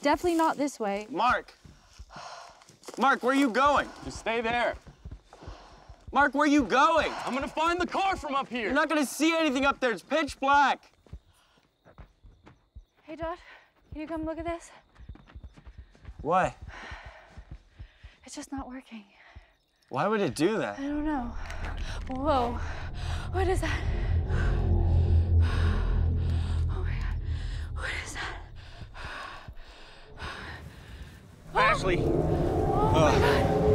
definitely not this way. Mark! Mark, where are you going? Just stay there. Mark, where are you going? I'm gonna find the car from up here. You're not gonna see anything up there. It's pitch black. Hey, Josh, can you come look at this? What? It's just not working. Why would it do that? I don't know. Whoa, what is that? Oh my God, what is that? Ashley. Oh my God.